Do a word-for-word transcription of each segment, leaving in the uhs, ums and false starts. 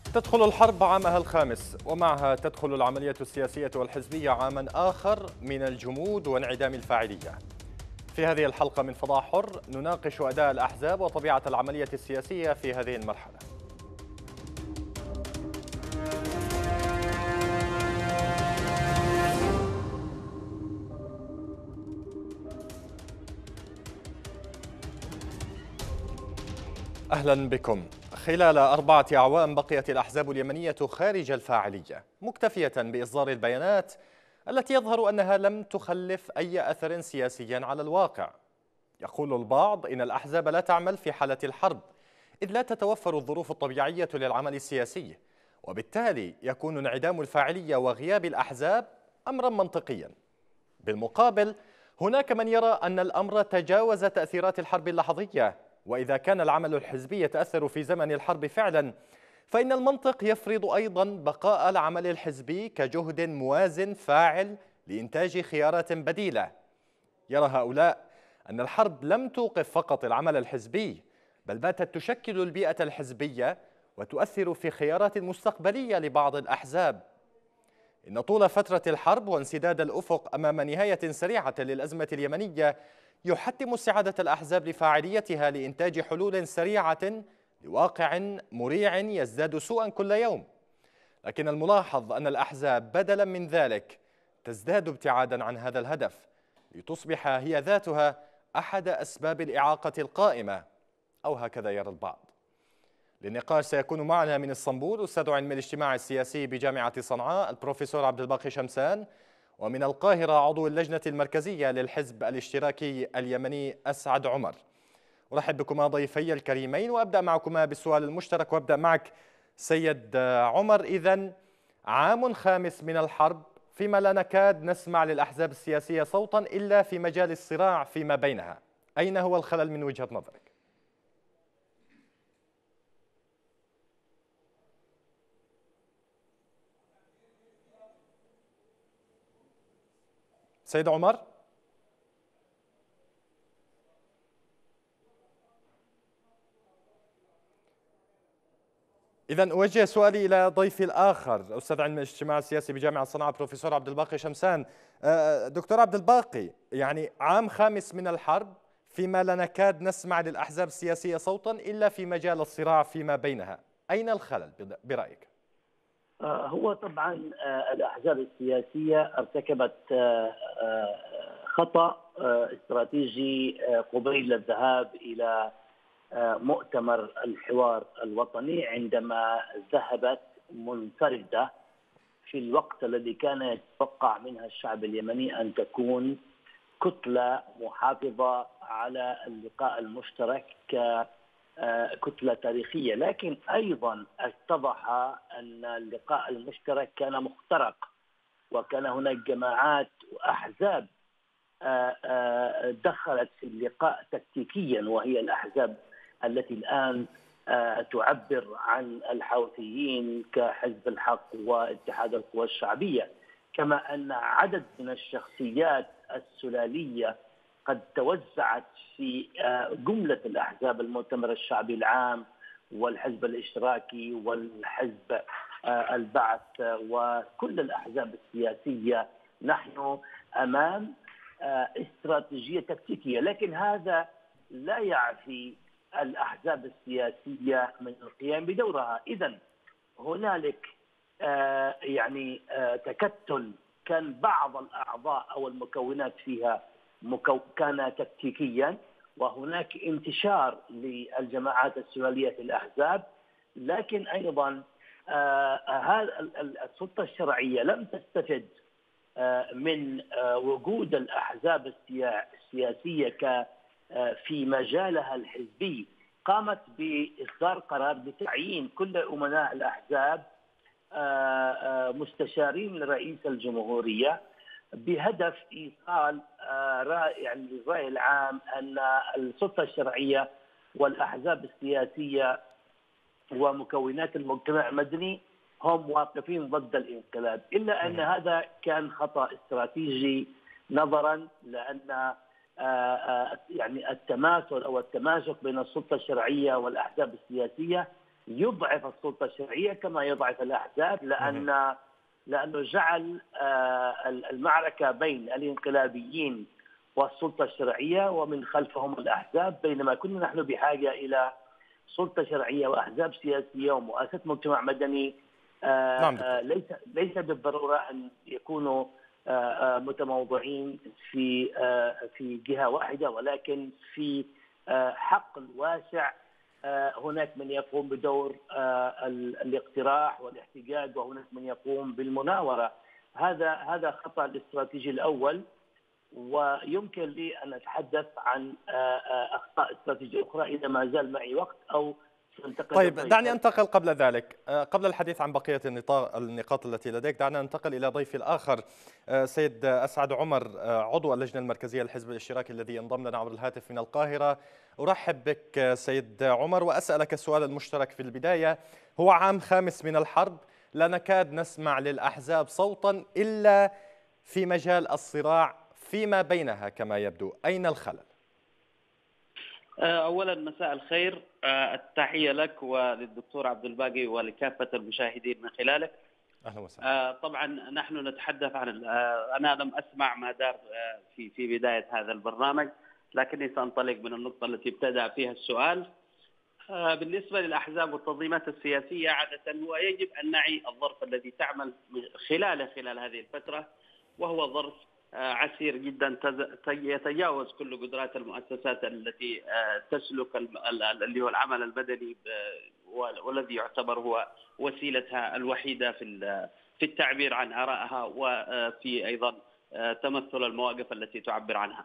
تدخل الحرب عامها الخامس، ومعها تدخل العملية السياسية والحزبية عاما آخر من الجمود وانعدام الفاعلية. في هذه الحلقة من فضاء حر نناقش أداء الأحزاب وطبيعة العملية السياسية في هذه المرحلة. أهلا بكم. خلال أربعة أعوام بقيت الأحزاب اليمنية خارج الفاعلية، مكتفية بإصدار البيانات التي يظهر أنها لم تخلف أي أثر سياسي على الواقع. يقول البعض إن الأحزاب لا تعمل في حالة الحرب، إذ لا تتوفر الظروف الطبيعية للعمل السياسي، وبالتالي يكون انعدام الفاعلية وغياب الأحزاب أمرا منطقيا. بالمقابل، هناك من يرى أن الأمر تجاوز تأثيرات الحرب اللحظية، وإذا كان العمل الحزبي يتأثر في زمن الحرب فعلا، فإن المنطق يفرض أيضا بقاء العمل الحزبي كجهد موازن فاعل لإنتاج خيارات بديلة. يرى هؤلاء أن الحرب لم توقف فقط العمل الحزبي، بل باتت تشكل البيئة الحزبية وتؤثر في خيارات مستقبلية لبعض الأحزاب. إن طول فترة الحرب وانسداد الأفق أمام نهاية سريعة للأزمة اليمنية يحتم استعادة الأحزاب لفاعليتها لإنتاج حلول سريعة لواقع مريع يزداد سوءا كل يوم. لكن الملاحظ أن الأحزاب بدلا من ذلك تزداد ابتعادا عن هذا الهدف، لتصبح هي ذاتها أحد أسباب الإعاقة القائمة، أو هكذا يرى البعض. للنقاش سيكون معنا من اسطنبول أستاذ علم الاجتماع السياسي بجامعة صنعاء البروفيسور عبد الباقي شمسان، ومن القاهرة عضو اللجنة المركزية للحزب الاشتراكي اليمني أسعد عمر. أرحب بكما ضيفي الكريمين، وأبدأ معكما بالسؤال المشترك، وأبدأ معك سيد عمر. إذن عام خامس من الحرب، فيما لا نكاد نسمع للأحزاب السياسية صوتا إلا في مجال الصراع فيما بينها، أين هو الخلل من وجهة نظرك؟ سيد عمر. إذن أوجه سؤالي إلى ضيفي الآخر أستاذ علم الاجتماع السياسي بجامعة صنعاء بروفيسور عبد الباقي شمسان. دكتور عبد الباقي، يعني عام خامس من الحرب، فيما لا نكاد نسمع للأحزاب السياسية صوتا إلا في مجال الصراع فيما بينها، أين الخلل برأيك؟ هو طبعا الأحزاب السياسية ارتكبت خطأ استراتيجي قبيل الذهاب إلى مؤتمر الحوار الوطني، عندما ذهبت منفردة في الوقت الذي كان يتوقع منها الشعب اليمني أن تكون كتلة محافظة على اللقاء المشترك ككتلة تاريخية. لكن أيضا اتضح أن اللقاء المشترك كان مخترق، وكان هناك جماعات وأحزاب دخلت في اللقاء تكتيكيا، وهي الأحزاب التي الآن تعبر عن الحوثيين كحزب الحق واتحاد القوى الشعبية، كما أن عدد من الشخصيات السلالية قد توزعت في جملة الأحزاب، المؤتمر الشعبي العام والحزب الاشتراكي والحزب البعث وكل الأحزاب السياسية. نحن أمام استراتيجية تكتيكية، لكن هذا لا يعفي الأحزاب السياسية من القيام بدورها. إذن هنالك يعني تكتل، كان بعض الأعضاء أو المكونات فيها كان تكتيكيا، وهناك انتشار للجماعات السلالية في الأحزاب. لكن أيضا هذا السلطة الشرعية لم تستفد من وجود الأحزاب السياسية ك في مجالها الحزبي. قامت بإصدار قرار بتعيين كل أمناء الأحزاب مستشارين لرئيس الجمهورية، بهدف إيصال يعني للرأي العام أن السلطة الشرعية والأحزاب السياسية ومكونات المجتمع المدني هم واقفين ضد الانقلاب. إلا أن هذا كان خطأ استراتيجي، نظرا لأن يعني التماثل أو التماسك بين السلطة الشرعية والأحزاب السياسية يضعف السلطة الشرعية كما يضعف الأحزاب، لأن لأنه جعل المعركة بين الانقلابيين والسلطة الشرعية ومن خلفهم الأحزاب، بينما كنا نحن بحاجة إلى سلطة شرعية وأحزاب سياسية ومؤسسات مجتمع مدني نعم دكتور. ليس ليس بالضرورة أن يكونوا متموضعين في في جهة واحدة، ولكن في حقل واسع. هناك من يقوم بدور الاقتراح والاحتجاج، وهناك من يقوم بالمناورة. هذا هذا خطأ الاستراتيجي الأول، ويمكن لي أن أتحدث عن أخطاء استراتيجية أخرى إذا ما زال معي وقت، أو سننتقل. طيب دعني أنتقل قبل ذلك، قبل الحديث عن بقية النقاط التي لديك، دعنا ننتقل إلى ضيفي الآخر سيد أسعد عمر، عضو اللجنة المركزية للحزب الاشتراكي الذي ينضم لنا عبر الهاتف من القاهرة. أرحب بك سيد عمر وأسألك السؤال المشترك في البداية. هو عام خامس من الحرب، لا نكاد نسمع للأحزاب صوتا إلا في مجال الصراع فيما بينها كما يبدو، أين الخلل؟ أولا مساء الخير، التحية لك وللدكتور عبد الباقي ولكافة المشاهدين من خلالك. أهلا وسهلا. طبعا نحن نتحدث عن، أنا لم أسمع ما دار في في بداية هذا البرنامج، لكني سأنطلق من النقطة التي ابتدأ فيها السؤال. بالنسبة للأحزاب والتنظيمات السياسية عادة، هو يجب أن نعي الظرف الذي تعمل خلاله خلال هذه الفترة، وهو ظرف عسير جدا يتجاوز كل قدرات المؤسسات التي تسلك اللي هو العمل المدني، والذي يعتبر هو وسيلتها الوحيدة في في التعبير عن آرائها، وفي أيضا تمثل المواقف التي تعبر عنها.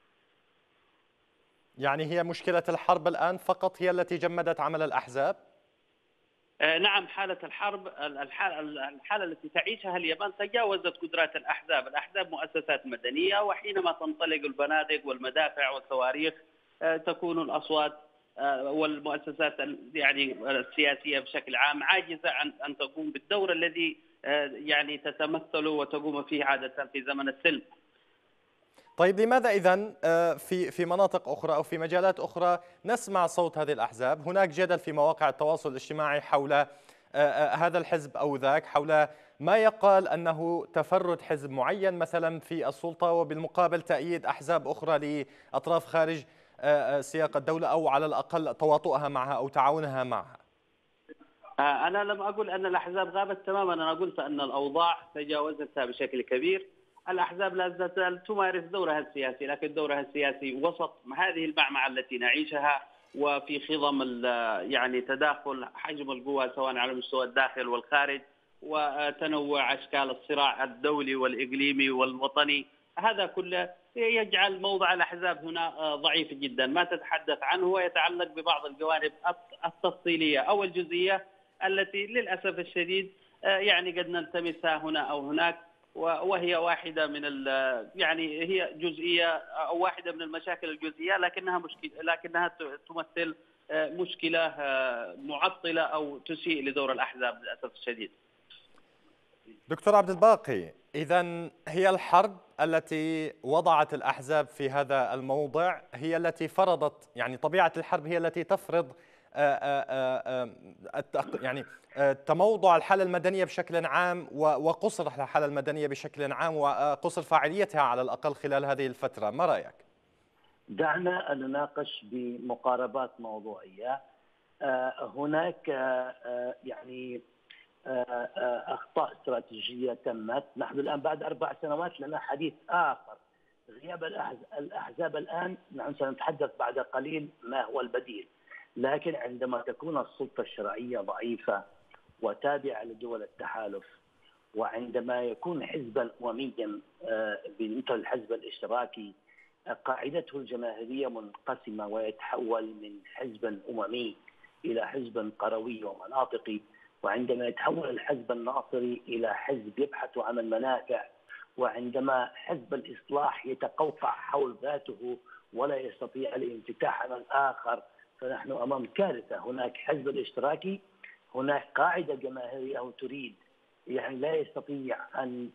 يعني هي مشكلة الحرب الآن فقط هي التي جمدت عمل الأحزاب؟ نعم، حالة الحرب، الحالة, الحالة التي تعيشها اليابان تجاوزت قدرات الأحزاب. الأحزاب مؤسسات مدنية، وحينما تنطلق البنادق والمدافع والصواريخ تكون الأصوات والمؤسسات يعني السياسية بشكل عام عاجزة عن أن تقوم بالدور الذي يعني تتمثل وتقوم فيه عادة في زمن السلم. طيب لماذا إذن في في مناطق أخرى أو في مجالات أخرى نسمع صوت هذه الأحزاب؟ هناك جدل في مواقع التواصل الاجتماعي حول هذا الحزب أو ذاك، حول ما يقال أنه تفرد حزب معين مثلا في السلطة، وبالمقابل تأييد أحزاب أخرى لأطراف خارج سياق الدولة، أو على الأقل تواطؤها معها أو تعاونها معها. أنا لم أقل أن الأحزاب غابت تماما، أنا قلت أن الأوضاع تجاوزتها بشكل كبير. الأحزاب لا تزال تمارس دورها السياسي، لكن دورها السياسي وسط هذه المعمعة التي نعيشها، وفي خضم يعني تداخل حجم القوى سواء على مستوى الداخل والخارج، وتنوع أشكال الصراع الدولي والإقليمي والوطني. هذا كله يجعل موضع الأحزاب هنا ضعيف جدا. ما تتحدث عنه ويتعلق ببعض الجوانب التفصيلية أو الجزئية التي للأسف الشديد يعني قد نلتمسها هنا أو هناك، وهي واحدة من يعني هي جزئية أو واحدة من المشاكل الجزئية، لكنها مشكلة، لكنها تمثل مشكلة معطلة أو تسيء لدور الأحزاب للأسف الشديد. دكتور عبد الباقي، إذن هي الحرب التي وضعت الأحزاب في هذا الموضع هي التي فرضت، يعني طبيعة الحرب هي التي تفرض يعني تموضع الحالة المدنية بشكل عام، وقصر الحالة المدنية بشكل عام، وقصر فاعليتها على الأقل خلال هذه الفترة. ما رأيك؟ دعنا نناقش بمقاربات موضوعية. هناك يعني أخطاء استراتيجية تمت. نحن الآن بعد أربع سنوات لنا حديث آخر، غياب الأحزاب الآن. نحن سنتحدث بعد قليل ما هو البديل، لكن عندما تكون السلطة الشرعية ضعيفة وتابعة لدول التحالف، وعندما يكون حزبا أمميا مثل الحزب الاشتراكي قاعدته الجماهيرية منقسمة، ويتحول من حزب أممي إلى حزب قروي ومناطقي، وعندما يتحول الحزب الناصري إلى حزب يبحث عن المنافع، وعندما حزب الإصلاح يتقوقع حول ذاته ولا يستطيع الانفتاح على الآخر، فنحن أمام كارثة. هناك حزب الاشتراكي، هناك قاعدة جماهيرية تريد يعني لا يستطيع أن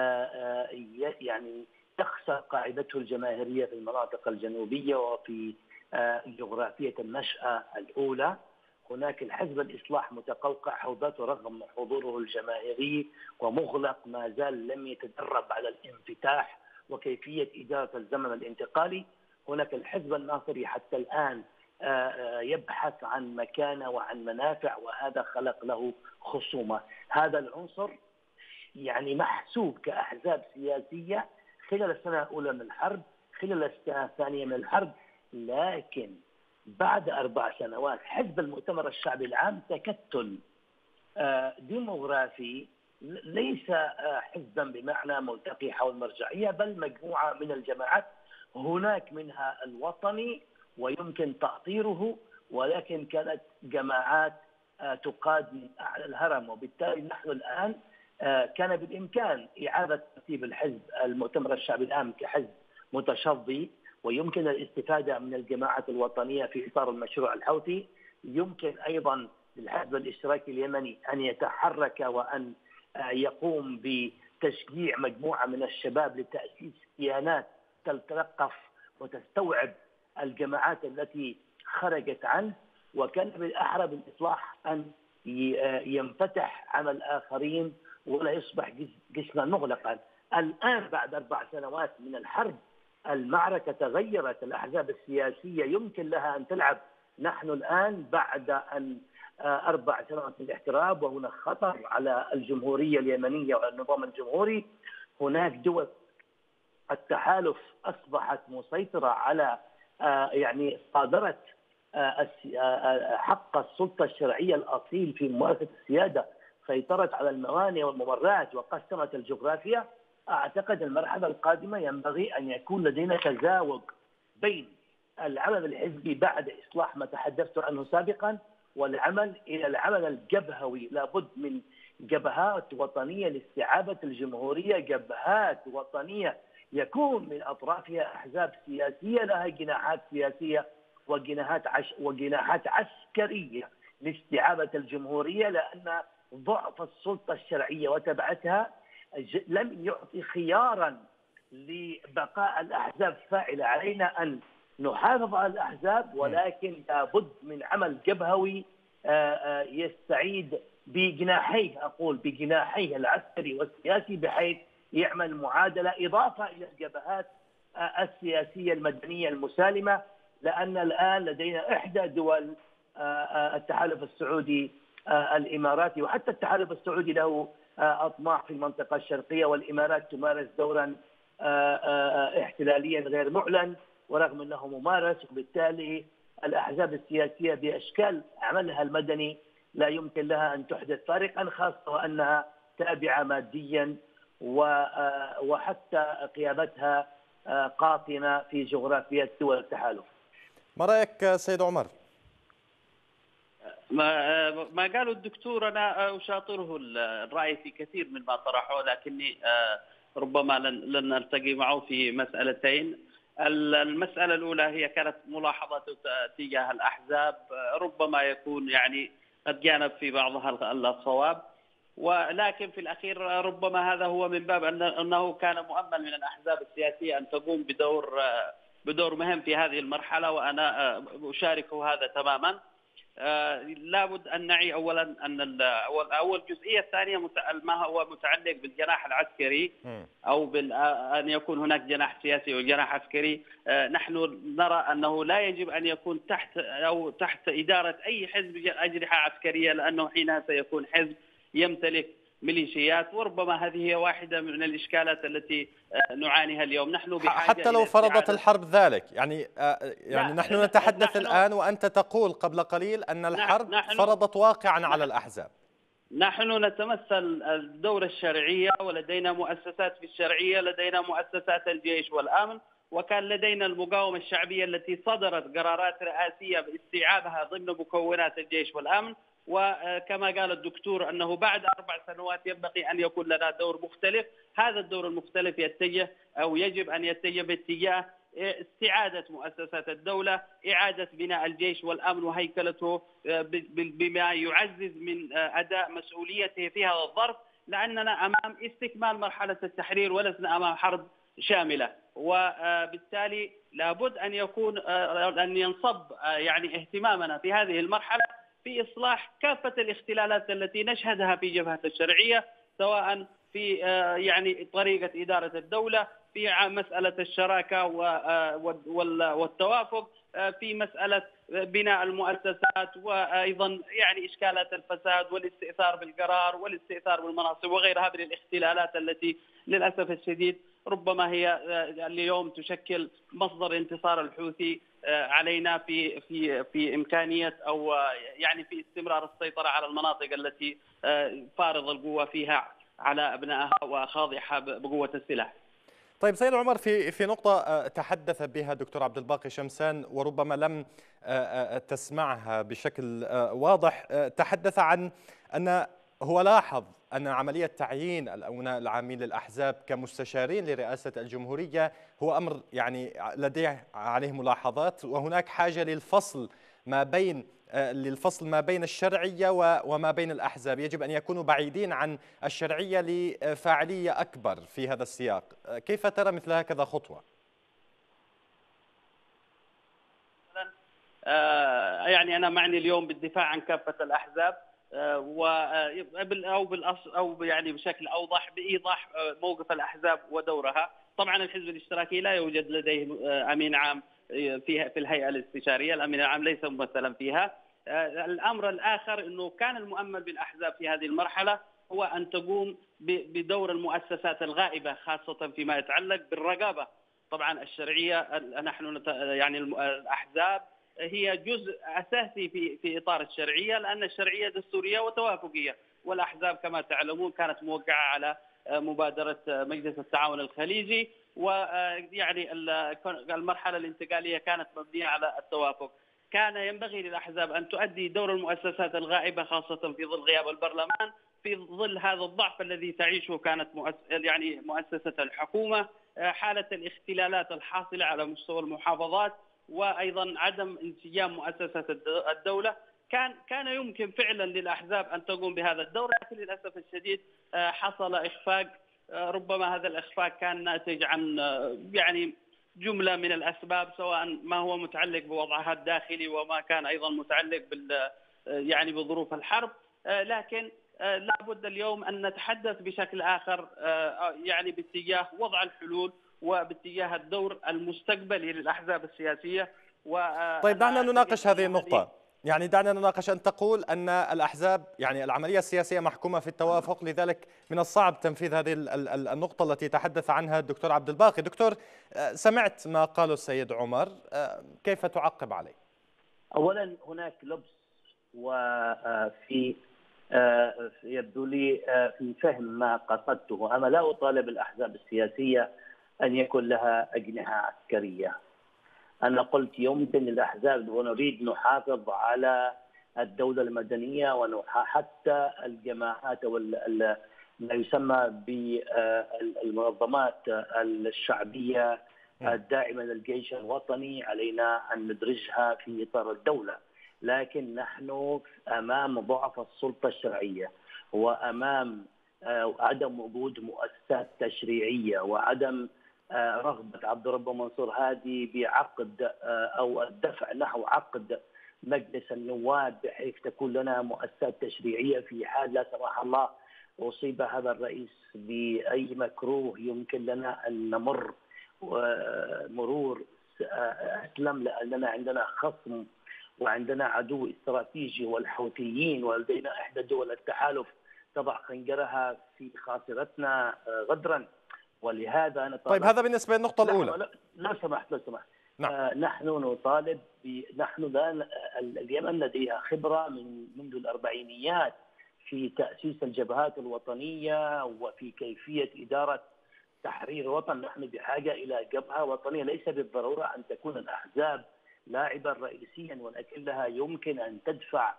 يعني تخسر قاعدته الجماهيرية في المناطق الجنوبية وفي جغرافية النشأة الأولى. هناك الحزب الإصلاح متقوقع حوضته رغم حضوره الجماهيري ومغلق، ما زال لم يتدرب على الانفتاح وكيفية إدارة الزمن الانتقالي. هناك الحزب الناصري حتى الآن يبحث عن مكانة وعن منافع، وهذا خلق له خصومة. هذا العنصر يعني محسوب كأحزاب سياسية خلال السنة الأولى من الحرب، خلال السنة الثانية من الحرب، لكن بعد أربع سنوات حزب المؤتمر الشعبي العام تكتل ديموغرافي، ليس حزبا بمعنى ملتقي حول مرجعية، بل مجموعة من الجماعات، هناك منها الوطني ويمكن تأطيره، ولكن كانت جماعات تقاد من أعلى الهرم. وبالتالي نحن الآن كان بالإمكان إعادة ترتيب الحزب المؤتمر الشعبي العام كحزب متشظي، ويمكن الاستفادة من الجماعات الوطنية في إطار المشروع الحوثي. يمكن أيضا للحزب الاشتراكي اليمني أن يتحرك وأن يقوم بتشجيع مجموعة من الشباب لتأسيس كيانات تتلقف وتستوعب الجماعات التي خرجت عنه، وكان بالأحرى بالإصلاح أن ينفتح على الآخرين ولا يصبح جسما مغلقا. الآن بعد أربع سنوات من الحرب المعركة تغيرت، الأحزاب السياسية يمكن لها أن تلعب. نحن الآن بعد أن أربع سنوات من الاحتراب، وهناك خطر على الجمهورية اليمنية والنظام الجمهوري. هناك دول التحالف أصبحت مسيطرة على يعني صادرت حق السلطة الشرعية الأصيل في ممارسة السيادة، سيطرت على الموانئ والممرات وقسمت الجغرافيا. أعتقد المرحلة القادمة ينبغي أن يكون لدينا تزاوج بين العمل الحزبي بعد إصلاح ما تحدثت عنه سابقا والعمل إلى العمل الجبهوي. لابد من جبهات وطنية لاستعادة الجمهورية، جبهات وطنية يكون من أطرافها أحزاب سياسية لها جناحات سياسية وجناحات عش وجناحات عسكرية لاستعادة الجمهورية، لأن ضعف السلطة الشرعية وتبعتها لم يعطي خيارا لبقاء الأحزاب فاعلة. علينا أن نحافظ على الأحزاب، ولكن لابد من عمل جبهوي يستعيد بجناحيه، أقول بجناحيه العسكري والسياسي، بحيث يعمل معادلة إضافة إلى الجبهات السياسية المدنية المسالمة. لأن الآن لدينا إحدى دول التحالف السعودي الإماراتي، وحتى التحالف السعودي له أطماع في المنطقة الشرقية، والإمارات تمارس دورا احتلاليا غير معلن ورغم أنه ممارس. وبالتالي الأحزاب السياسية بأشكال عملها المدني لا يمكن لها أن تحدث فارقا، خاصة وأنها تابعة ماديا وحتى قيادتها قاطنة في جغرافية دول التحالف. ما رأيك سيد عمر؟ ما ما قاله الدكتور أنا أشاطره الرأي في كثير من ما طرحه، لكني ربما لن لن نلتقي معه في مسألتين. المسألة الأولى هي كانت ملاحظة تجاه الأحزاب، ربما يكون يعني قد جانب في بعضها الصواب، ولكن في الأخير ربما هذا هو من باب أنه كان مؤمل من الأحزاب السياسية أن تقوم بدور بدور مهم في هذه المرحلة، وأنا أشاركه هذا تماما. لابد أن نعي أولا أن أول جزئية الثانية ما هو متعلق بالجناح العسكري أو أن يكون هناك جناح سياسي وجناح عسكري. نحن نرى أنه لا يجب أن يكون تحت أو تحت إدارة أي حزب أجنحة عسكرية، لأنه حينها سيكون حزب يمتلك ميليشيات، وربما هذه هي واحدة من الإشكالات التي نعانيها اليوم. نحن بحاجة حتى لو فرضت الحرب ذلك، يعني يعني نحن نتحدث نحن الآن وأنت تقول قبل قليل أن الحرب نحن فرضت واقعا نحن على الأحزاب. نحن نتمثل الدولة الشرعية، ولدينا مؤسسات في الشرعية، لدينا مؤسسات الجيش والأمن، وكان لدينا المقاومة الشعبية التي صدرت قرارات رئاسية باستيعابها ضمن مكونات الجيش والأمن. وكما قال الدكتور أنه بعد أربع سنوات ينبغي أن يكون لنا دور مختلف. هذا الدور المختلف يتجه أو يجب أن يتجه باتجاه استعادة مؤسسات الدولة، إعادة بناء الجيش والأمن وهيكلته بما يعزز من أداء مسؤوليته في هذا الظرف، لأننا أمام استكمال مرحلة التحرير ولسنا أمام حرب شاملة. وبالتالي لابد أن يكون أن ينصب يعني اهتمامنا في هذه المرحلة في إصلاح كافة الاختلالات التي نشهدها في جبهة الشرعية، سواء في يعني طريقة إدارة الدولة، في مسألة الشراكة والتوافق، في مسألة بناء المؤسسات، وأيضا يعني إشكالات الفساد والاستئثار بالقرار والاستئثار بالمناصب وغيرها من الاختلالات التي للأسف الشديد ربما هي اليوم تشكل مصدر انتصار الحوثي علينا في في في إمكانية أو يعني في استمرار السيطرة على المناطق التي فارض القوة فيها على أبنائها وخاضعها بقوة السلاح. طيب سيد عمر، في في نقطة تحدث بها الدكتور عبد الباقي شمسان وربما لم تسمعها بشكل واضح، تحدث عن أن هو لاحظ أن عملية تعيين الأمناء العامين للأحزاب كمستشارين لرئاسة الجمهورية هو أمر يعني لديه عليه ملاحظات، وهناك حاجة للفصل ما بين للفصل ما بين الشرعية وما بين الأحزاب، يجب أن يكونوا بعيدين عن الشرعية لفاعلية أكبر في هذا السياق. كيف ترى مثل هكذا خطوة؟ يعني أنا معني اليوم بالدفاع عن كافة الأحزاب، أو بالأصل أو يعني بشكل أوضح بإيضاح موقف الأحزاب ودورها. طبعا الحزب الاشتراكي لا يوجد لديه أمين عام في في الهيئة الاستشارية، الأمين العام ليس ممثلا فيها. الأمر الآخر أنه كان المؤمل بالأحزاب في هذه المرحلة هو أن تقوم بدور المؤسسات الغائبة، خاصة فيما يتعلق بالرقابة. طبعا الشرعية نحن يعني الأحزاب هي جزء أساسي في في إطار الشرعية، لأن الشرعية دستورية وتوافقية، والأحزاب كما تعلمون كانت موقعة على مبادرة مجلس التعاون الخليجي، ويعني المرحلة الانتقالية كانت مبنية على التوافق. كان ينبغي للأحزاب أن تؤدي دور المؤسسات الغائبة، خاصة في ظل غياب البرلمان، في ظل هذا الضعف الذي تعيشه كانت يعني مؤسسة الحكومة، حالة الاختلالات الحاصلة على مستوى المحافظات، وأيضا عدم انسجام مؤسسة الدولة. كان كان يمكن فعلا للأحزاب أن تقوم بهذا الدور، لكن للأسف الشديد حصل إخفاق. ربما هذا الإخفاق كان ناتج عن يعني جملة من الأسباب، سواء ما هو متعلق بوضعها الداخلي وما كان أيضا متعلق بال يعني بظروف الحرب. لكن لابد اليوم أن نتحدث بشكل آخر، يعني باتجاه وضع الحلول وباتجاه الدور المستقبلي للأحزاب السياسية. طيب دعنا نناقش هذه النقطة، يعني دعنا نناقش أن تقول أن الأحزاب يعني العملية السياسية محكومة في التوافق، لذلك من الصعب تنفيذ هذه النقطة التي تحدث عنها الدكتور عبد الباقي. دكتور، سمعت ما قاله السيد عمر، كيف تعقب عليه؟ أولا هناك لبس وفي يبدو لي في فهم ما قصدته. أنا لا أطالب الأحزاب السياسية أن يكون لها أجنحة عسكرية. أنا قلت يمكن للأحزاب ونريد نحافظ على الدولة المدنية وحتى الجماعات أو ما يسمى بالمنظمات الشعبية الداعمة للجيش الوطني، علينا أن ندرجها في إطار الدولة. لكن نحن أمام ضعف السلطة الشرعية، وأمام عدم وجود مؤسسات تشريعية، وعدم رغبة عبد الرب منصور هادي بعقد أو الدفع نحو عقد مجلس النواب بحيث تكون لنا مؤسسات تشريعية في حال لا سمح الله أصيب هذا الرئيس بأي مكروه يمكن لنا أن نمر مرور أسلم، لأننا عندنا خصم وعندنا عدو استراتيجي والحوثيين، ولدينا إحدى دول التحالف تضع خنجرها في خاصرتنا غدرا. ولهذا أنا طيب هذا بالنسبة للنقطة الأولى. لو سمحت لو سمحت نعم. آه نحن نطالب ب... نحن لا اليمن لديها خبرة من منذ الأربعينيات في تأسيس الجبهات الوطنية وفي كيفية إدارة تحرير الوطن. نحن بحاجة إلى جبهة وطنية، ليس بالضرورة أن تكون الأحزاب لاعبا رئيسيا، ولكنها يمكن أن تدفع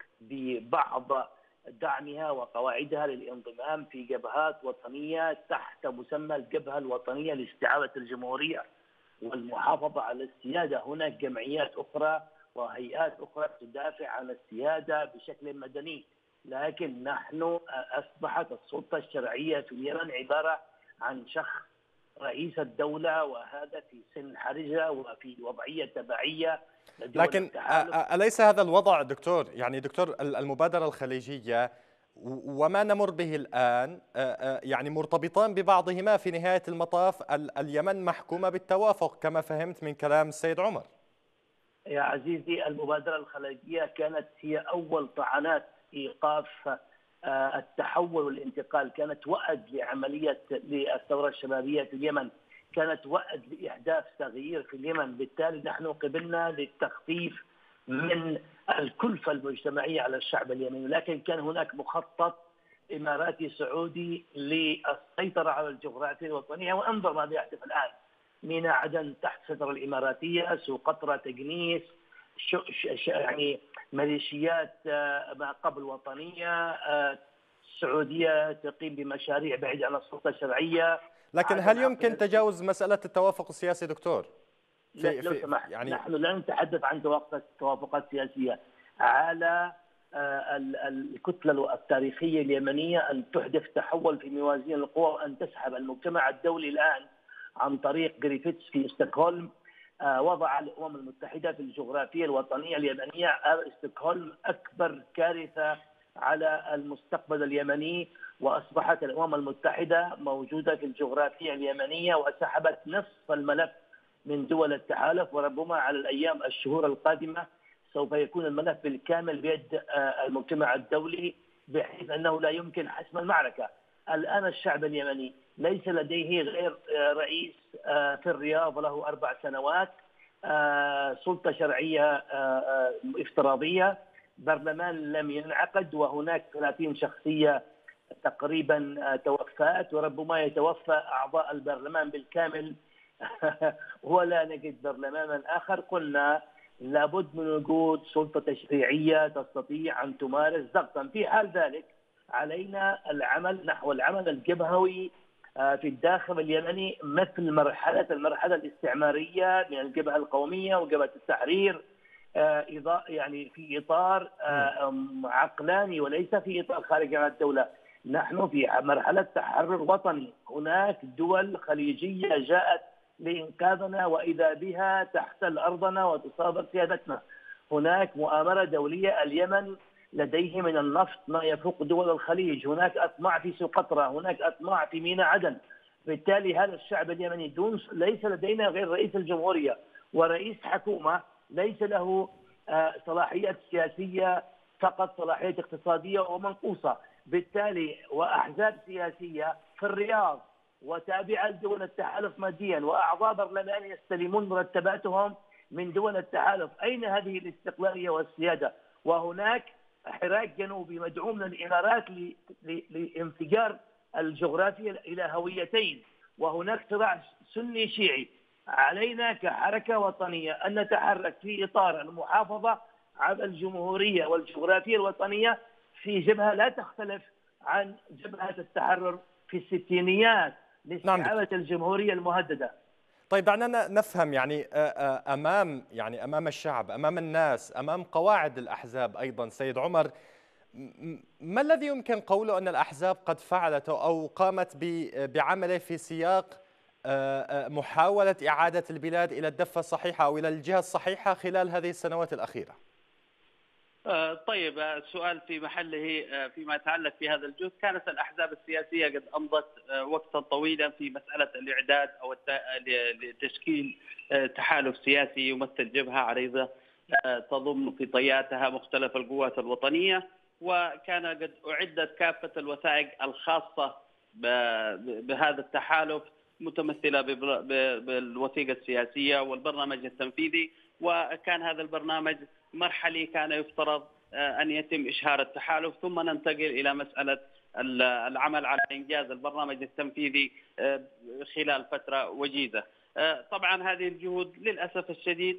ببعض دعمها وقواعدها للانضمام في جبهات وطنية تحت مسمى الجبهة الوطنية لاستعادة الجمهورية والمحافظة على السيادة. هناك جمعيات أخرى وهيئات أخرى تدافع عن السيادة بشكل مدني، لكن نحن أصبحت السلطة الشرعية في اليمن عبارة عن شخص رئيس الدولة، وهذا في سن حرجة وفي وضعية تبعية لدول لكن التحالف. أليس هذا الوضع دكتور، يعني دكتور المبادرة الخليجية وما نمر به الآن يعني مرتبطان ببعضهما في نهاية المطاف؟ اليمن محكومة بالتوافق كما فهمت من كلام السيد عمر. يا عزيزي، المبادرة الخليجية كانت هي أول طعنات إيقاف التحول والانتقال، كانت وأد لعملية للثورة الشبابية في اليمن، كانت وأد لإحداث تغيير في اليمن. بالتالي نحن قبلنا للتخفيف من الكلفة المجتمعية على الشعب اليمني، لكن كان هناك مخطط إماراتي سعودي للسيطرة على الجغرافيا الوطنية. وانظر ماذا يحدث الآن: ميناء عدن تحت السيطرة الإماراتية، سوق قطرة، تقنيس، يعني ميليشيات ما قبل وطنية، السعودية تقيم بمشاريع بعيدة عن السلطة الشرعية. لكن هل يمكن تجاوز مسألة التوافق السياسي دكتور؟ في لو سمحت، يعني نحن لا نتحدث عن توافقات سياسية، على الكتلة التاريخية اليمنية أن تحدث تحول في موازين القوى، وأن تسحب المجتمع الدولي الآن عن طريق غريفيتس في ستوكهولم. وضع الأمم المتحدة في الجغرافيا الوطنية اليمنية ستوكهولم أكبر كارثة على المستقبل اليمني، وأصبحت الأمم المتحدة موجودة في الجغرافيا اليمنية وسحبت نصف الملف من دول التحالف، وربما على الأيام الشهور القادمة سوف يكون الملف بالكامل بيد المجتمع الدولي، بحيث أنه لا يمكن حسم المعركة. الآن الشعب اليمني ليس لديه غير رئيس في الرياض له أربع سنوات، سلطة شرعية افتراضية، برلمان لم ينعقد، وهناك ثلاثين شخصية تقريبا توفات، وربما يتوفى أعضاء البرلمان بالكامل ولا نجد برلمانا آخر. قلنا لابد من وجود سلطة تشريعية تستطيع أن تمارس ضغطا. في حال ذلك علينا العمل نحو العمل الجبهوي في الداخل اليمني، مثل مرحلة المرحلة الاستعمارية من الجبهة القومية وجبهة التحرير، يعني في إطار عقلاني وليس في إطار خارج عن الدولة. نحن في مرحلة تحرر وطني، هناك دول خليجية جاءت لإنقاذنا وإذا بها تحتل أرضنا وتصادر سيادتنا. هناك مؤامرة دولية، اليمن لديه من النفط ما يفوق دول الخليج، هناك أطماع في سوق قطرة، هناك أطماع في ميناء عدن. بالتالي هذا الشعب اليمني دون ليس لدينا غير رئيس الجمهورية ورئيس حكومة ليس له صلاحيات سياسية، فقط صلاحيات اقتصادية ومنقوصة. بالتالي وأحزاب سياسية في الرياض وتابعة لدول التحالف ماديا، وأعضاء برلمان يستلمون مرتباتهم من دول التحالف. أين هذه الاستقلالية والسيادة؟ وهناك حراك جنوبي مدعوم من الإمارات لانفجار الجغرافيا إلى هويتين، وهناك صراع سني شيعي. علينا كحركة وطنية أن نتحرك في إطار المحافظة على الجمهورية والجغرافيا الوطنية في جبهة لا تختلف عن جبهة التحرر في الستينيات لاستعادة الجمهورية المهددة. طيب دعنا نفهم، يعني أمام يعني أمام الشعب، أمام الناس، أمام قواعد الأحزاب أيضا سيد عمر، ما الذي يمكن قوله أن الأحزاب قد فعلته أو قامت بعمله في سياق محاولة إعادة البلاد إلى الدفة الصحيحة أو إلى الجهة الصحيحة خلال هذه السنوات الأخيرة؟ طيب، السؤال في محله فيما يتعلق في هذا الجزء. كانت الأحزاب السياسية قد أمضت وقتا طويلا في مسألة الإعداد أو لتشكيل تحالف سياسي يمثل جبهة عريضة تضم في طياتها مختلف القوات الوطنية، وكان قد أعدت كافة الوثائق الخاصة بهذا التحالف متمثلة بالوثيقة السياسية والبرنامج التنفيذي. وكان هذا البرنامج مرحلي، كان يفترض أن يتم إشهار التحالف ثم ننتقل إلى مسألة العمل على إنجاز البرنامج التنفيذي خلال فترة وجيزة. طبعا هذه الجهود للأسف الشديد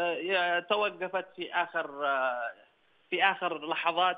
توقفت في آخر في آخر لحظات،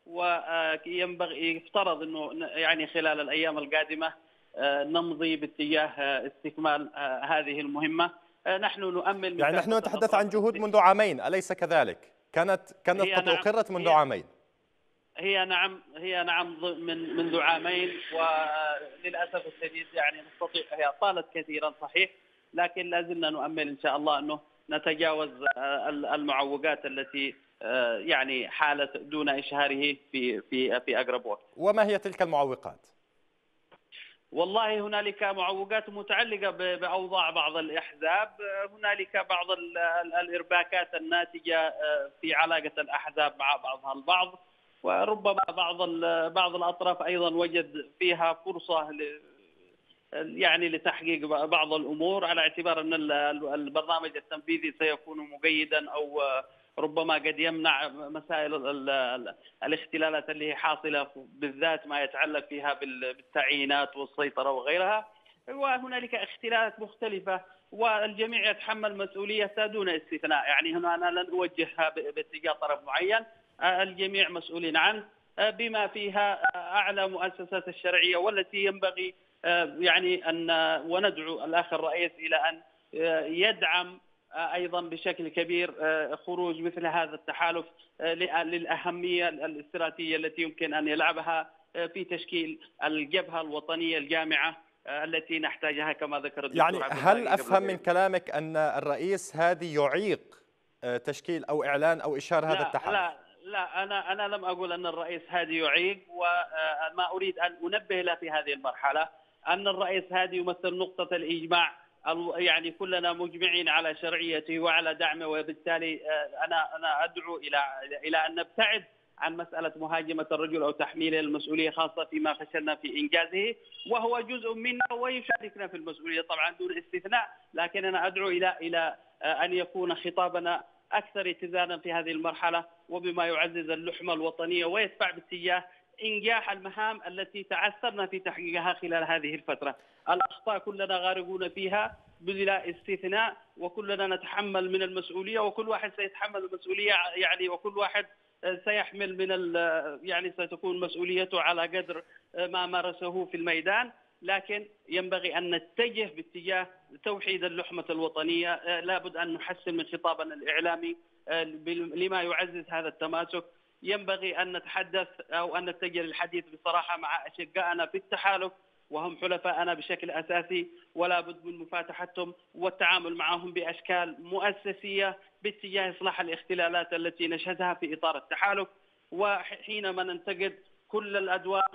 وينبغي يفترض أنه يعني خلال الأيام القادمة نمضي باتجاه استكمال هذه المهمة. نحن نؤمل، يعني نحن نتحدث عن جهود منذ عامين، أليس كذلك؟ كانت كانت قد أقرت منذ عامين. هي نعم هي نعم من منذ عامين، وللاسف الشديد يعني نستطيع، هي طالت كثيرا صحيح، لكن لا زلنا نؤمل ان شاء الله انه نتجاوز المعوقات التي يعني حالت دون اشهاره في في في اقرب وقت. وما هي تلك المعوقات؟ والله هنالك معوقات متعلقة بأوضاع بعض الأحزاب، هنالك بعض الإرباكات الناتجة في علاقة الأحزاب مع بعضها البعض، وربما بعض بعض الأطراف أيضا وجد فيها فرصة يعني لتحقيق بعض الأمور، على اعتبار أن البرنامج التنفيذي سيكون مقيدا أو ربما قد يمنع مسائل الاختلالات اللي هي حاصلة، بالذات ما يتعلق فيها بالتعيينات والسيطرة وغيرها. وهنالك اختلالات مختلفة والجميع يتحمل مسؤوليته دون استثناء، يعني هنا أنا لن أوجهها باتجاه طرف معين، الجميع مسؤولين عنه، بما فيها أعلى مؤسسات الشرعية، والتي ينبغي يعني أن وندعو الأخ الرئيس إلى أن يدعم أيضا بشكل كبير خروج مثل هذا التحالف للأهمية الاستراتيجية التي يمكن أن يلعبها في تشكيل الجبهة الوطنية الجامعة التي نحتاجها كما ذكر الدكتور يعني عبد هل أفهم من كلامك أن الرئيس هادي يعيق تشكيل أو إعلان أو إشهار هذا التحالف؟ لا لا أنا أنا لم أقل أن الرئيس هادي يعيق، وما أريد أن أنبه له في هذه المرحلة أن الرئيس هادي يمثل نقطة الإجماع، يعني كلنا مجمعين على شرعيته وعلى دعمه، وبالتالي أنا أنا أدعو إلى إلى أن نبتعد عن مسألة مهاجمة الرجل أو تحميله المسؤولية، خاصة فيما فشلنا في إنجازه، وهو جزء منا ويشاركنا في المسؤولية طبعا دون استثناء، لكن أنا أدعو إلى إلى أن يكون خطابنا أكثر اتزانا في هذه المرحلة، وبما يعزز اللحمة الوطنية ويدفع باتجاه إنجاح المهام التي تعثرنا في تحقيقها خلال هذه الفترة. الأخطاء كلنا غارقون فيها بلا استثناء، وكلنا نتحمل من المسؤولية، وكل واحد سيتحمل المسؤولية، يعني وكل واحد سيحمل من يعني ستكون مسؤوليته على قدر ما مارسه في الميدان، لكن ينبغي أن نتجه باتجاه توحيد اللحمة الوطنية. لابد أن نحسن من خطابنا الإعلامي لما يعزز هذا التماسك. ينبغي أن نتحدث أو أن نتجه للحديث بصراحة مع أشقائنا في التحالف، وهم حلفاءنا بشكل أساسي، ولا بد من مفاتحتهم والتعامل معهم بأشكال مؤسسية باتجاه إصلاح الاختلالات التي نشهدها في إطار التحالف. وحينما ننتقد كل الأدوار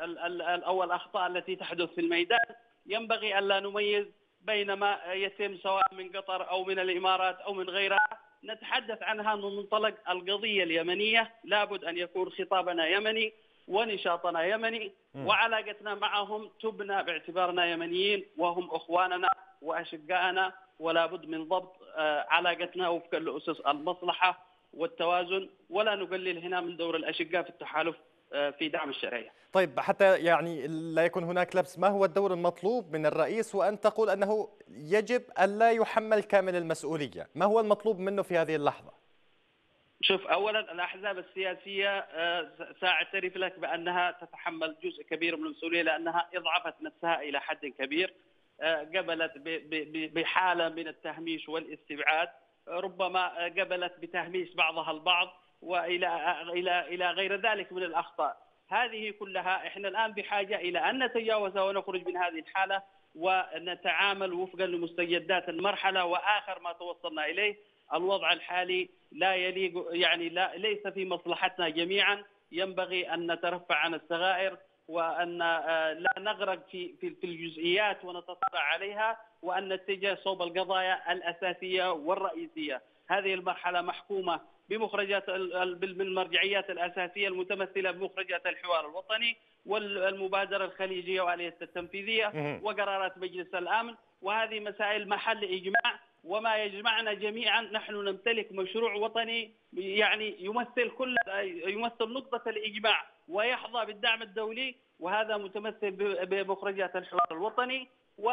أو الأخطاء التي تحدث في الميدان، ينبغي ألا نميز بين ما يتم سواء من قطر أو من الإمارات أو من غيرها، نتحدث عنها من منطلق القضية اليمنية. لابد أن يكون خطابنا يمني ونشاطنا يمني، وعلاقتنا معهم تبنى باعتبارنا يمنيين وهم أخواننا وأشقائنا، ولا بد من ضبط علاقتنا وفق الأسس المصلحة والتوازن، ولا نقلل هنا من دور الأشقاء في التحالف في دعم الشرعية. طيب، حتى يعني لا يكون هناك لبس، ما هو الدور المطلوب من الرئيس؟ وأن تقول أنه يجب أن لا يحمل كامل المسؤولية، ما هو المطلوب منه في هذه اللحظة؟ شوف، أولا الأحزاب السياسية سأعترف لك بأنها تتحمل جزء كبير من المسؤولية، لأنها أضعفت نفسها إلى حد كبير، قبلت بحالة من التهميش والاستبعاد، ربما قبلت بتهميش بعضها البعض، وإلى إلى إلى غير ذلك من الأخطاء. هذه كلها احنا الآن بحاجة إلى أن نتجاوزها ونخرج من هذه الحالة ونتعامل وفقا لمستجدات المرحلة وآخر ما توصلنا إليه. الوضع الحالي لا يليق، يعني لا ليس في مصلحتنا جميعا. ينبغي أن نترفع عن الصغائر، وأن لا نغرق في في الجزئيات ونتطلع عليها، وأن نتجه صوب القضايا الأساسية والرئيسية. هذه المرحلة محكومة بمخرجات بالمرجعيات الأساسية المتمثلة بمخرجات الحوار الوطني والمبادرة الخليجية وآلية التنفيذية وقرارات مجلس الأمن، وهذه مسائل محل إجماع. وما يجمعنا جميعا، نحن نمتلك مشروع وطني يعني يمثل كل يمثل نقطة الإجماع ويحظى بالدعم الدولي، وهذا متمثل بمخرجات الحوار الوطني.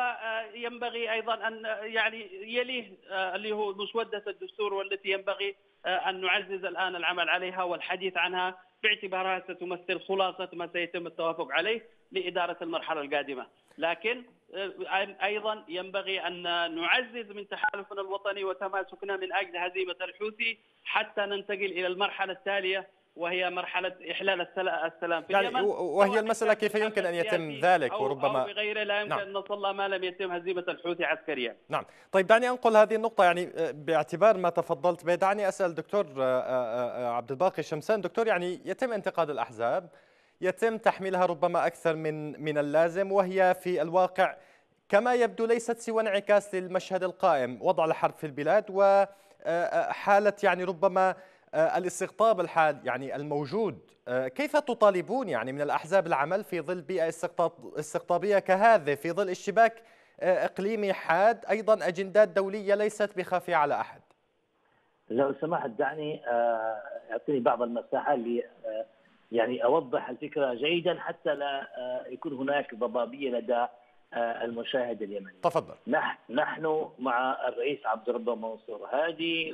وينبغي أيضا أن يعني يليه اللي هو مسودة الدستور، والتي ينبغي أن نعزز الآن العمل عليها والحديث عنها، باعتبارها ستمثل خلاصة ما سيتم التوافق عليه لإدارة المرحلة القادمة. لكن أيضا ينبغي أن نعزز من تحالفنا الوطني وتماسكنا من أجل هزيمة الحوثي حتى ننتقل إلى المرحلة التالية، وهي مرحلة إحلال السلام في يعني اليمن، وهي المسألة كيف يمكن أن يتم ذلك أو وربما أو بغيره. لا يمكن أن نصل ما لم يتم هزيمة الحوثي عسكريا. نعم. طيب دعني أنقل هذه النقطة، يعني باعتبار ما تفضلت به، دعني أسأل دكتور عبد الباقي شمسان. دكتور، يعني يتم انتقاد الأحزاب، يتم تحميلها ربما أكثر من من اللازم، وهي في الواقع كما يبدو ليست سوى انعكاس للمشهد القائم، وضع الحرب في البلاد وحالة يعني ربما الاستقطاب الحال يعني الموجود. كيف تطالبون يعني من الأحزاب العمل في ظل بيئة استقطابية كهذه، في ظل اشتباك إقليمي حاد، أيضا أجندات دولية ليست بخافية على أحد؟ لو سمحت دعني أعطيني بعض المساحة ل يعني أوضح الفكرة جيدا حتى لا يكون هناك ضبابية لدى المشاهد اليمني. تفضل. نحن مع الرئيس عبد الرب منصور هادي،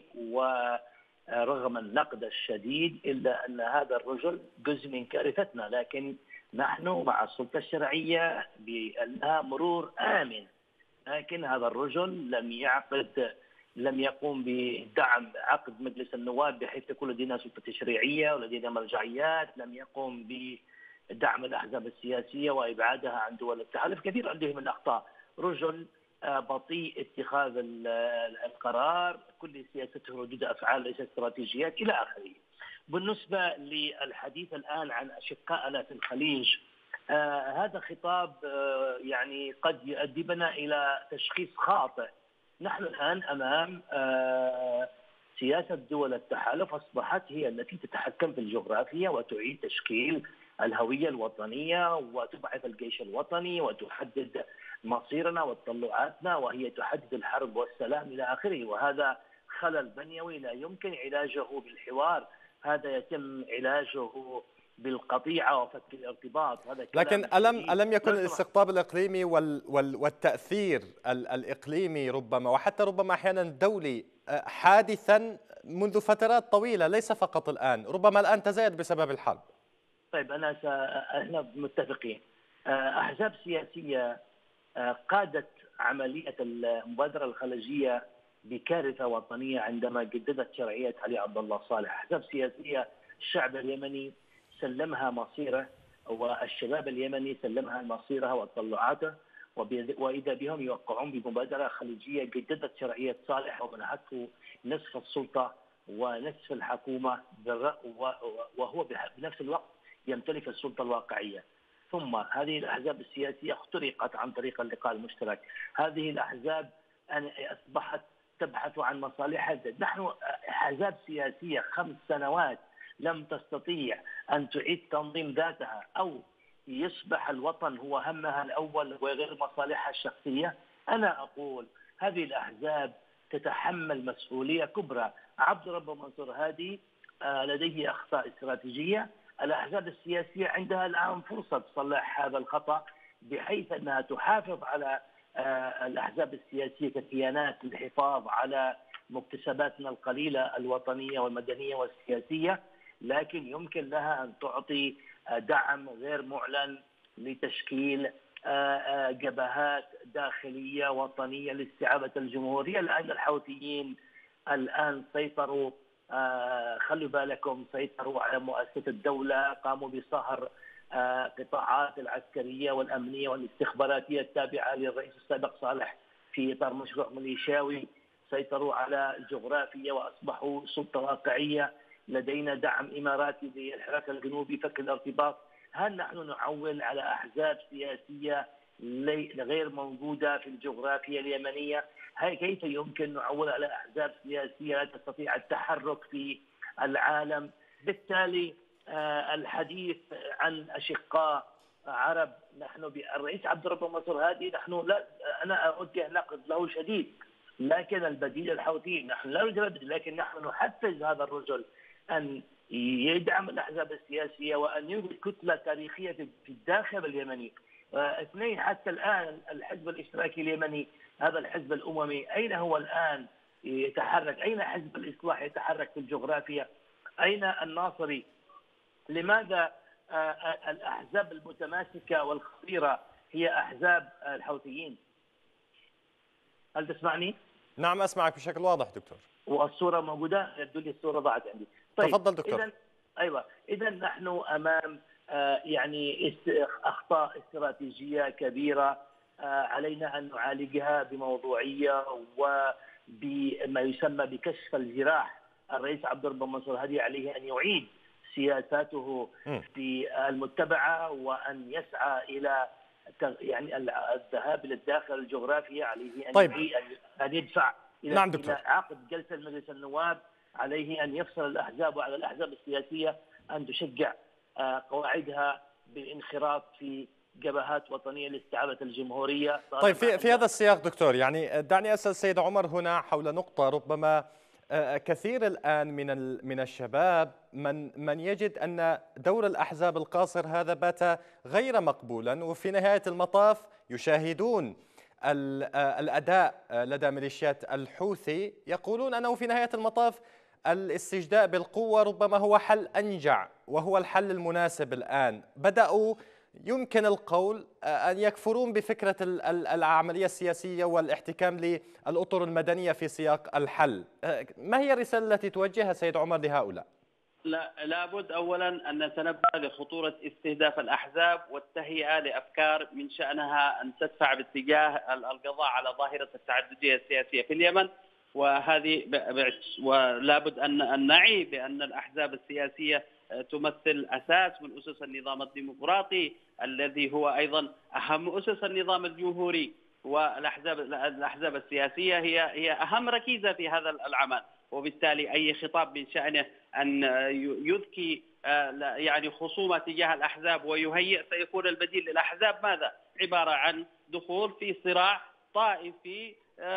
ورغم النقد الشديد إلا أن هذا الرجل جزء من كارثتنا، لكن نحن مع السلطة الشرعية بأنها مرور آمن. لكن هذا الرجل لم يعقد لم يقوم بدعم عقد مجلس النواب بحيث تكون لدينا سلطة تشريعية ولدينا مرجعيات، لم يقوم بدعم الأحزاب السياسية وإبعادها عن دول التحالف. كثير عندهم من الأخطاء. رجل بطيء اتخاذ القرار، كل سياسته ردود أفعال ليست استراتيجيات إلى آخره. بالنسبة للحديث الآن عن أشقائنا في الخليج، آه هذا خطاب آه يعني قد يؤدي بنا إلى تشخيص خاطئ. نحن الآن أمام آه سياسة دول التحالف أصبحت هي التي تتحكم في الجغرافيا وتعيد تشكيل الهوية الوطنية وتبعث الجيش الوطني وتحدد مصيرنا وتطلعاتنا، وهي تحدد الحرب والسلام إلى آخره. وهذا خلل بنيوي لا يمكن علاجه بالحوار، هذا يتم علاجه بالقطيعة وفك الارتباط. هذا لكن ألم ألم يكن الاستقطاب الإقليمي وال وال والتأثير الإقليمي ربما وحتى ربما أحيانا الدولي حادثا منذ فترات طويلة، ليس فقط الآن، ربما الآن تزايد بسبب الحرب؟ طيب أنا س... احنا متفقين. أحزاب سياسية قادت عملية المبادرة الخليجية بكارثة وطنية عندما جددت شرعية علي عبد الله صالح. أحزاب سياسية الشعب اليمني سلمها مصيره، والشباب اليمني سلمها مصيرها وتطلعاته، وإذا بهم يوقعون بمبادرة خليجية جددت شرعية صالح ومنحته نصف السلطة ونصف الحكومة، وهو بنفس الوقت يمتلك السلطة الواقعية. ثم هذه الأحزاب السياسية اخترقت عن طريق اللقاء المشترك. هذه الأحزاب أصبحت تبحث عن مصالحها. نحن أحزاب سياسية خمس سنوات لم تستطيع أن تعيد تنظيم ذاتها أو يصبح الوطن هو همها الأول وغير مصالحها الشخصية. أنا أقول هذه الأحزاب تتحمل مسؤولية كبرى. عبد الرب منصور هادي لديه أخطاء استراتيجية. الأحزاب السياسية عندها الآن فرصة تصلح هذا الخطأ بحيث أنها تحافظ على الأحزاب السياسية ككيانات للحفاظ على مكتسباتنا القليلة الوطنية والمدنية والسياسية، لكن يمكن لها أن تعطي دعم غير معلن لتشكيل جبهات داخلية وطنية لاستعادة الجمهورية، لأن الحوثيين الآن سيطروا، خلوا بالكم، سيطروا على مؤسسة الدولة، قاموا بصهر قطاعات العسكرية والأمنية والاستخباراتية التابعة للرئيس السابق صالح في إطار مشروع ميليشياوي، سيطروا على الجغرافيا وأصبحوا سلطة واقعية. لدينا دعم إماراتي للحراك الجنوبي، فك الارتباط. هل نحن نعول على أحزاب سياسية غير موجودة في الجغرافيا اليمنية؟ هل كيف يمكن نعول على أحزاب سياسية لا تستطيع التحرك في العالم؟ بالتالي الحديث عن أشقاء عرب، نحن الرئيس عبد الرب منصور هادي نحن لا أنا أوجه نقد له شديد، لكن البديل الحوثي نحن لا نجرد، لكن نحن نحفز هذا الرجل أن يدعم الأحزاب السياسية وأن يوجد كتلة تاريخية في الداخل اليمني. اثنين، حتى الآن الحزب الاشتراكي اليمني، هذا الحزب الأممي، أين هو الآن يتحرك؟ أين حزب الإصلاح يتحرك في الجغرافيا؟ أين الناصري؟ لماذا الأحزاب المتماسكة والخطيرة هي أحزاب الحوثيين؟ هل تسمعني؟ نعم أسمعك بشكل واضح دكتور. والصورة موجودة؟ يبدو لي الصورة ضاعت عندي. طيب تفضل دكتور. إذن ايوه، اذا نحن امام يعني اخطاء استراتيجيه كبيره علينا ان نعالجها بموضوعيه وبما يسمى بكشف الجراح. الرئيس عبد الرب منصور هادي عليه ان يعيد سياساته في المتبعه وان يسعى الى يعني الذهاب الى الداخل الجغرافي. عليه ان طيب. ان يدفع الى نعم دكتور. عقد جلسه مجلس النواب. عليه ان يفصل الاحزاب وعلى الاحزاب السياسيه ان تشجع قواعدها بالانخراط في جبهات وطنيه لاستعاده الجمهوريه. طيب في في هذا السياق دكتور، يعني دعني اسال السيد عمر هنا حول نقطه ربما كثير الان من من الشباب من من يجد ان دور الاحزاب القاصر هذا بات غير مقبولا، وفي نهايه المطاف يشاهدون الاداء لدى ميليشيات الحوثي، يقولون انه في نهايه المطاف الاستجداء بالقوة ربما هو حل أنجع وهو الحل المناسب الآن. بدأوا يمكن القول أن يكفرون بفكرة العملية السياسية والاحتكام للأطر المدنية في سياق الحل. ما هي الرسالة التي توجهها سيد عمر لهؤلاء؟ لا لابد أولا أن نتنبه لخطورة استهداف الأحزاب والتهيئة لأفكار من شأنها أن تدفع باتجاه القضاء على ظاهرة التعددية السياسية في اليمن، وهذه ولا بد أن نعي بأن الأحزاب السياسية تمثل أساس من أسس النظام الديمقراطي الذي هو أيضا أهم أسس النظام الجمهوري، والأحزاب الأحزاب السياسية هي هي أهم ركيزة في هذا العمل. وبالتالي أي خطاب من شأنه أن يذكي يعني خصومة تجاه الأحزاب ويهيئ سيكون البديل للأحزاب ماذا؟ عبارة عن دخول في صراع طائفي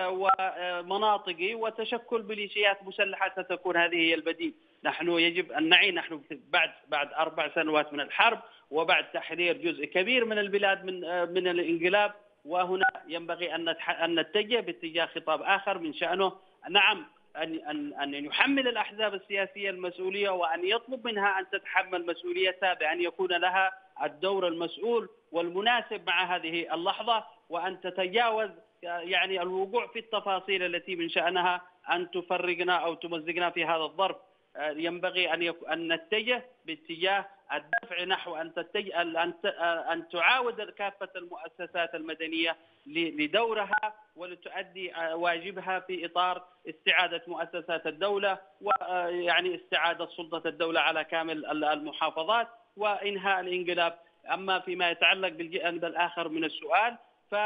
ومناطقي وتشكل ميليشيات مسلحة ستكون هذه هي البديل. نحن يجب أن نعي، نحن بعد بعد أربع سنوات من الحرب وبعد تحرير جزء كبير من البلاد من من الانقلاب، وهنا ينبغي أن أن نتجه باتجاه خطاب آخر من شأنه نعم أن أن أن يحمل الأحزاب السياسية المسؤولية، وأن يطلب منها أن تتحمل مسؤوليتها بأن يكون لها الدور المسؤول والمناسب مع هذه اللحظة، وأن تتجاوز يعني الوقوع في التفاصيل التي من شأنها أن تفرقنا أو تمزقنا في هذا الظرف. ينبغي أن أن نتجه باتجاه الدفع نحو أن تتجه أن أن تعاود كافة المؤسسات المدنية لدورها ولتؤدي واجبها في إطار استعادة مؤسسات الدولة، ويعني استعادة سلطة الدولة على كامل المحافظات وإنهاء الانقلاب. أما فيما يتعلق بالجانب الآخر من السؤال،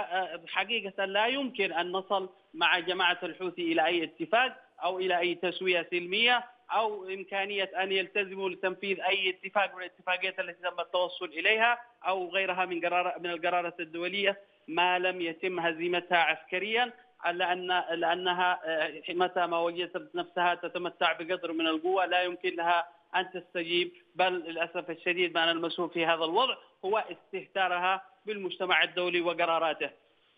فحقيقة لا يمكن أن نصل مع جماعة الحوثي إلى أي اتفاق أو إلى أي تسوية سلمية أو إمكانية أن يلتزموا لتنفيذ أي اتفاق من الاتفاقيات التي تم التوصل إليها أو غيرها من قرار من القرارات الدولية ما لم يتم هزيمتها عسكريا، لأن لأنها متى ما وجدت نفسها تتمتع بقدر من القوة لا يمكن لها أن تستجيب، بل للأسف الشديد ما المسؤول في هذا الوضع هو استهتارها بالمجتمع الدولي وقراراته.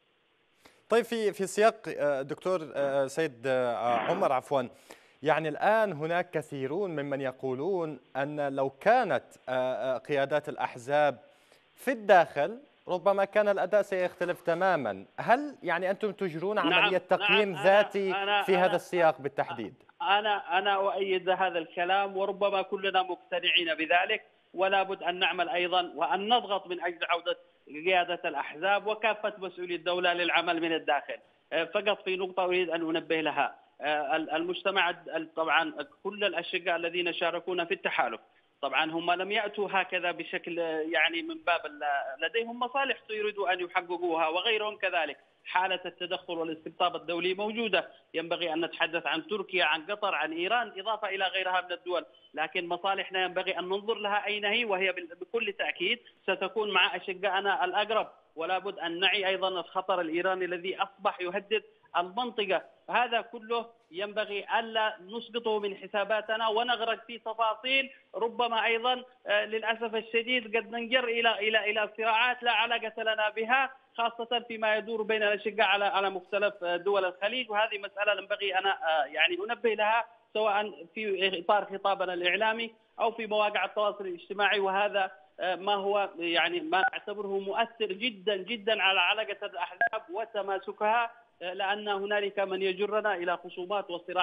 طيب في في سياق دكتور سيد عمر عفوا، يعني الآن هناك كثيرون ممن يقولون أن لو كانت قيادات الأحزاب في الداخل ربما كان الأداء سيختلف تماما. هل يعني أنتم تجرون عملية نعم تقييم نعم ذاتي أنا أنا في أنا هذا السياق بالتحديد؟ أنا أنا أؤيد هذا الكلام، وربما كلنا مقتنعين بذلك، ولا بد أن نعمل أيضا وأن نضغط من أجل عودة قيادة الأحزاب وكافة مسؤولي الدولة للعمل من الداخل. فقط في نقطة أريد أن أنبه لها، المجتمع طبعا كل الأشقاء الذين شاركونا في التحالف طبعا هم لم يأتوا هكذا بشكل يعني من باب لديهم مصالح يريدوا أن يحققوها، وغيرهم كذلك. حالة التدخل والاستقطاب الدولي موجودة، ينبغي أن نتحدث عن تركيا، عن قطر، عن إيران، إضافة إلى غيرها من الدول، لكن مصالحنا ينبغي أن ننظر لها أين هي، وهي بكل تأكيد ستكون مع أشقائنا الأقرب. ولا بد أن نعي أيضا الخطر الإيراني الذي أصبح يهدد المنطقة. هذا كله ينبغي ألا نسقطه من حساباتنا ونغرق في تفاصيل ربما أيضا للأسف الشديد قد ننجر إلى إلى إلى صراعات لا علاقة لنا بها، خاصة فيما يدور بين الأشقاء على على مختلف دول الخليج. وهذه مسألة ينبغي أنا يعني أنبه لها سواء في إطار خطابنا الإعلامي أو في مواقع التواصل الاجتماعي، وهذا ما هو يعني ما نعتبره مؤثر جدا جدا على علاقة الأحزاب وتماسكها، لأن هنالك من يجرنا إلى خصومات وصراعات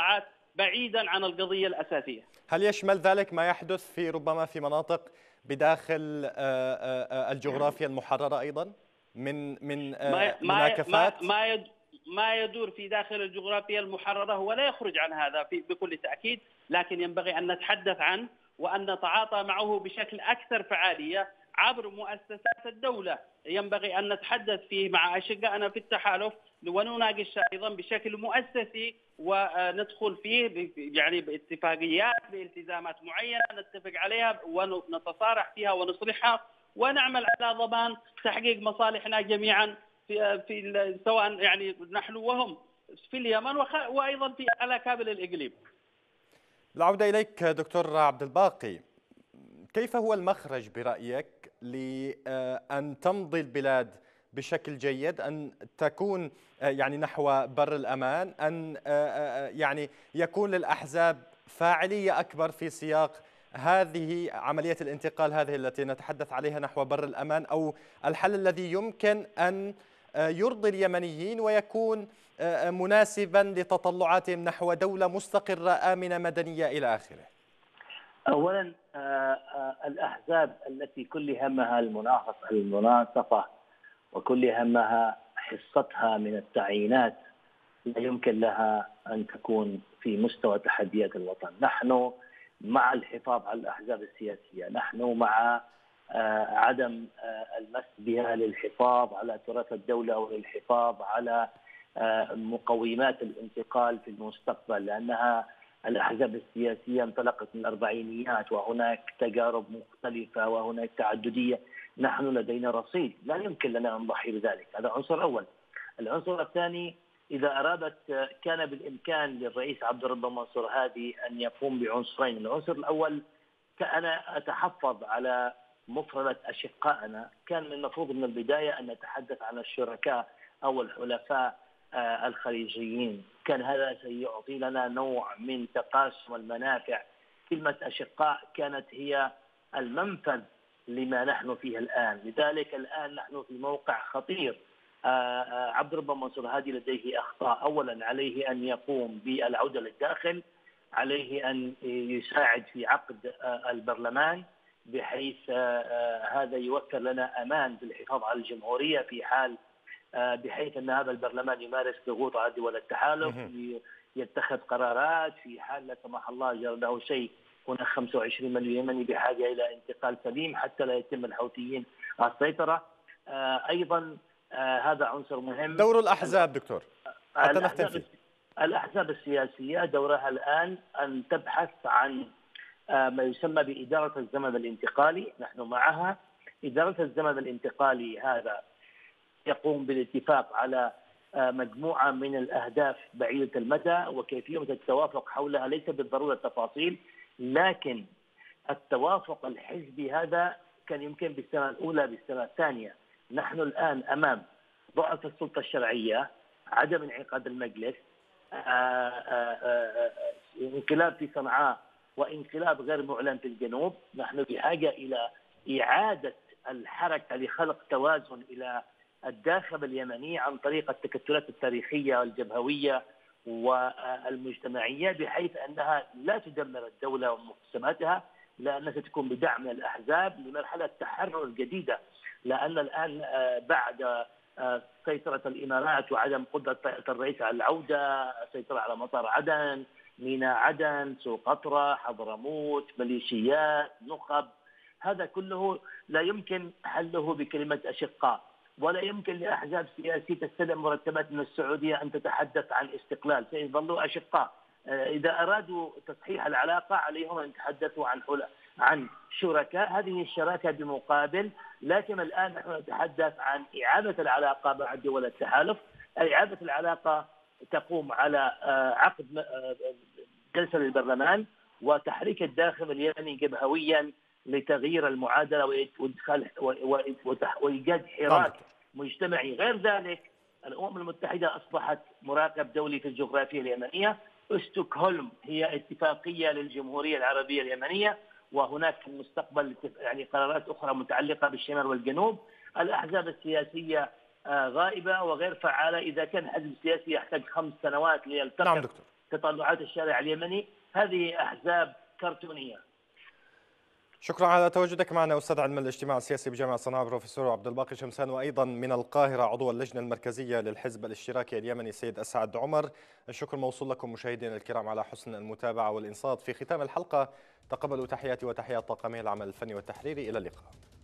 بعيدا عن القضية الأساسية. هل يشمل ذلك ما يحدث في ربما في مناطق بداخل الجغرافيا المحررة أيضا من من مناكفات؟ ما ما يدور في داخل الجغرافيا المحررة هو لا يخرج عن هذا بكل تأكيد، لكن ينبغي أن نتحدث عنه وأن نتعاطى معه بشكل أكثر فعالية عبر مؤسسات الدولة. ينبغي أن نتحدث فيه مع أشقائنا في التحالف ونناقش أيضا بشكل مؤسسي وندخل فيه يعني باتفاقيات بالتزامات معينة نتفق عليها ونتصارح فيها ونصلحها، ونعمل على ضمان تحقيق مصالحنا جميعا في في سواء يعني نحن وهم في اليمن وأيضا في على كابل الإقليم. العودة إليك دكتور عبد الباقي، كيف هو المخرج برأيك لأن تمضي البلاد بشكل جيد، أن تكون يعني نحو بر الأمان، أن يعني يكون للأحزاب فاعلية أكبر في سياق هذه عملية الانتقال هذه التي نتحدث عليها نحو بر الأمان، أو الحل الذي يمكن أن يرضي اليمنيين ويكون مناسبا لتطلعاتهم نحو دولة مستقرة آمنة مدنية إلى آخره؟ أولا الأحزاب التي كل همها المناصفة المناصفة وكل همها حصتها من التعيينات لا يمكن لها أن تكون في مستوى تحديات الوطن. نحن مع الحفاظ على الأحزاب السياسية، نحن مع عدم المس بها للحفاظ على تراث الدولة وللحفاظ على مقومات الانتقال في المستقبل، لأنها الأحزاب السياسية انطلقت من الأربعينيات وهناك تجارب مختلفة وهناك تعددية. نحن لدينا رصيد لا يمكن لنا أن نضحي بذلك. هذا عنصر أول. العنصر الثاني، إذا أرادت كان بالإمكان للرئيس عبد الرب منصور هادي أن يقوم بعنصرين. العنصر الأول، أنا أتحفظ على مفردة أشقائنا. كان من المفروض من البداية أن نتحدث عن الشركاء أو الحلفاء الخليجيين، كان هذا سيعطي لنا نوع من تقاسم المنافع. كلمة أشقاء كانت هي المنفذ لما نحن فيه الآن، لذلك الآن نحن في موقع خطير. عبد الرب منصور هادي لديه أخطاء. أولا عليه أن يقوم بالعودة للداخل، عليه أن يساعد في عقد البرلمان بحيث هذا يوفر لنا أمان بالحفاظ على الجمهورية في حال بحيث أن هذا البرلمان يمارس ضغوط على دول التحالف، يتخذ قرارات في حال لا سمح الله جرى له شيء. هناك خمسة وعشرين مليون يمني بحاجة إلى انتقال سليم حتى لا يتم الحوثيين السيطرة. أيضا هذا عنصر مهم. دور الأحزاب دكتور حتى نختم فيه. الأحزاب السياسية دورها الآن أن تبحث عن ما يسمى بإدارة الزمن الانتقالي. نحن معها. إدارة الزمن الانتقالي هذا يقوم بالاتفاق على مجموعة من الأهداف بعيدة المدى وكيفية التوافق حولها، ليس بالضرورة التفاصيل، لكن التوافق الحزبي هذا كان يمكن بالسنة الأولى بالسنة الثانية. نحن الآن أمام ضعف السلطة الشرعية، عدم انعقاد المجلس، انقلاب في صنعاء وانقلاب غير معلن في الجنوب. نحن بحاجة إلى إعادة الحركة لخلق توازن إلى الداخل اليمني عن طريق التكتلات التاريخية والجبهوية والمجتمعية، بحيث أنها لا تدمر الدولة ومقسماتها، لأنها ستكون بدعم الأحزاب لمرحلة تحرر جديدة. لأن الآن بعد سيطرة الإمارات وعدم قدرة الرئيس على العودة، سيطرة على مطار عدن، ميناء عدن، سوق قطرة، حضرموت، ميليشيات، نخب، هذا كله لا يمكن حله بكلمة أشقاء، ولا يمكن لأحزاب سياسية تستلم مرتبات من السعودية أن تتحدث عن استقلال، سيظلوا أشقاء. إذا أرادوا تصحيح العلاقة عليهم أن يتحدثوا عن عن شركاء، هذه الشراكة بمقابل. لكن الآن نحن نتحدث عن إعادة العلاقة مع دول التحالف. إعادة العلاقة تقوم على عقد جلسة للبرلمان وتحريك الداخل اليمني جبهويا لتغيير المعادلة وإدخال وإيجاد حراك مجتمعي. غير ذلك الأمم المتحدة أصبحت مراقب دولي في الجغرافيا اليمنية. ستوكهولم هي اتفاقية للجمهورية العربية اليمنية، وهناك في المستقبل يعني قرارات أخرى متعلقة بالشمال والجنوب. الأحزاب السياسية غائبة وغير فعالة. إذا كان حزب سياسي يحتاج خمس سنوات ليلتقط نعم تطلعات الشارع اليمني. هذه أحزاب كرتونية. شكرا على تواجدك معنا أستاذ علم الاجتماع السياسي بجامعة صنعاء بروفيسور عبد الباقي شمسان، وأيضا من القاهرة عضو اللجنة المركزية للحزب الاشتراكي اليمني سيد أسعد عمر. الشكر موصول لكم مشاهدينا الكرام على حسن المتابعة والإنصات. في ختام الحلقة تقبلوا تحياتي وتحيات طاقمي العمل الفني والتحريري. إلى اللقاء.